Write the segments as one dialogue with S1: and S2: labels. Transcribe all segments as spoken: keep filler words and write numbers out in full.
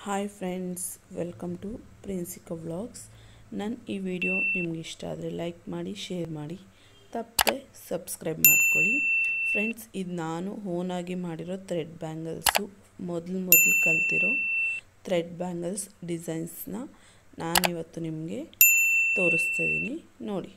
S1: Hi friends, welcome to Princika vlogs. ನನ್ನ ಈ video ನಿಮ್ಗೆ ಇಷ್ಟ ಆದರೆ ಲೈಕ್ ಮಾಡಿ, ಶೇರ್ ಮಾಡಿ, ತಪ್ಪದೆ ಸಬ್ಸ್ಕ್ರೈಬ್ ಮಾಡ್ಕೊಳ್ಳಿ. ಫ್ರೆಂಡ್ಸ್, ಇದು ನಾನು ಓನಾಗಿ ಮಾಡಿರೋ ಥ್ರೆಡ್ ಬ್ಯಾಂಗಲ್ಸು. ಮೊದಲು ಮೊದಲು ಕಲ್ತಿರೋ ಥ್ರೆಡ್ ಬ್ಯಾಂಗಲ್ಸ್ ಡಿಸೈನ್ಸ್ನ ನಾನಿವತ್ತು ನಿಮಗೆ ತೋರಿಸ್ತಾ ಇದ್ದೀನಿ, ನೋಡಿ.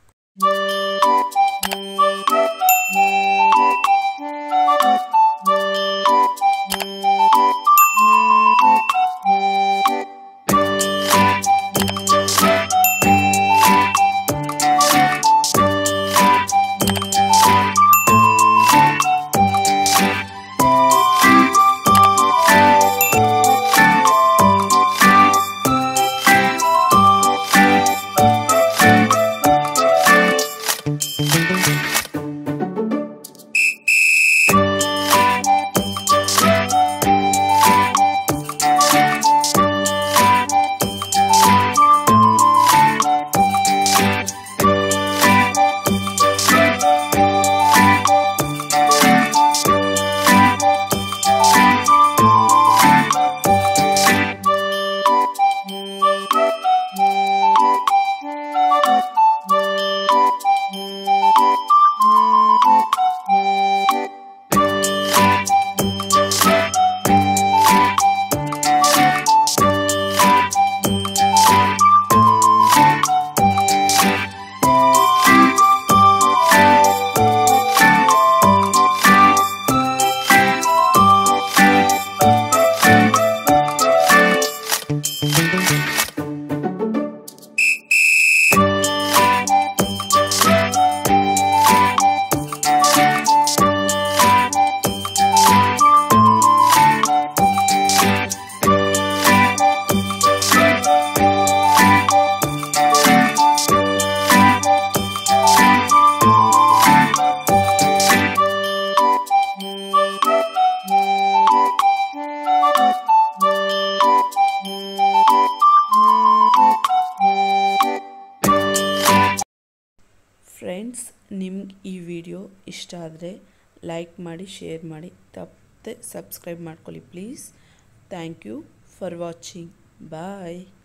S1: ಫ್ರೆಂಡ್ಸ್, ನಿಮ್ಗೆ ಈ ವಿಡಿಯೋ ಇಷ್ಟ ಆದರೆ ಲೈಕ್ ಮಾಡಿ, ಶೇರ್ ಮಾಡಿ, ತಪ್ಪದೆ ಸಬ್ಸ್ಕ್ರೈಬ್ ಮಾಡ್ಕೊಳ್ಳಿ please. Thank you for watching. Bye.